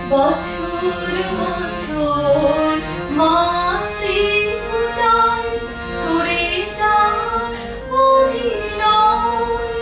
বছর বছর মাতৃপূজায় করে যাস অভিনয়,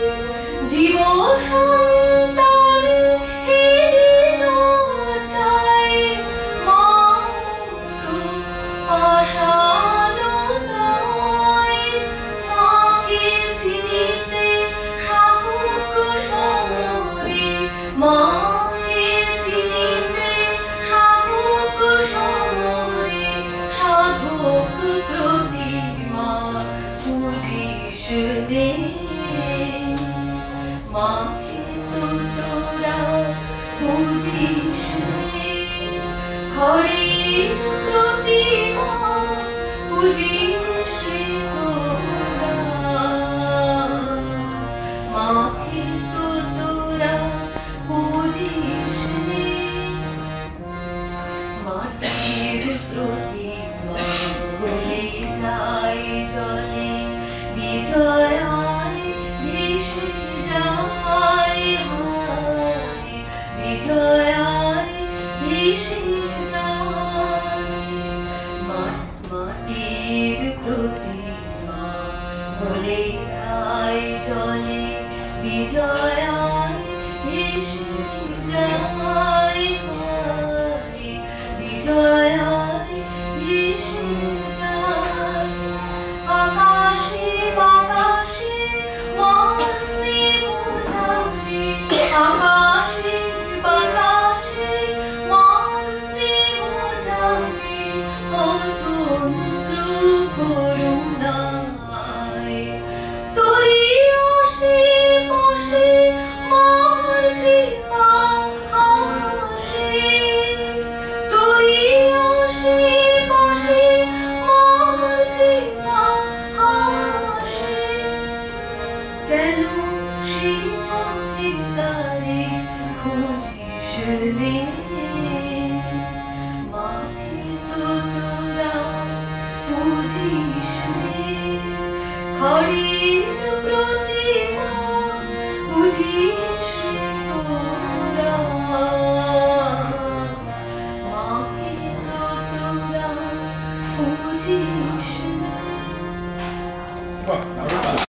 জীবসন্তানে হেরিল চাই, মা তো পাষাণ নয়। মাকে চিনিতে সাধক সমরে, মাকে চিনিতে সাধক সমরে, সাধক প্রতিমা পুজিস নে। মাকে তো তোরা পুজিস নে, হরের প্রতিমা পুজিস রে তোরা। মাকে তো তোরা পুজিস নে। মাটির প্রতিমা বলে যায় জলে, বিজয়ায় ভেসে যায় হায়, বিজয়ায় ভেসে যায়। মাটির প্রতিমা বলে যায় জলে, বিজয়ায় ভেসে যায় হায়, বিজয়ায় ভেসে যায়। আকাশে বাতাসে মার স্নেহ ঝরে, আকাশে বাতাসে মার স্নেহ ঝরে, অতন্ত্র করুণায়। তোরি আশেপাশে মার কৃপা হাসে, তোরি আশেপাশে মার কৃপা হাসে। কেন সে পথে তারে খুঁজিস নে? মাকে তো তোরা পুজিস নে, হরে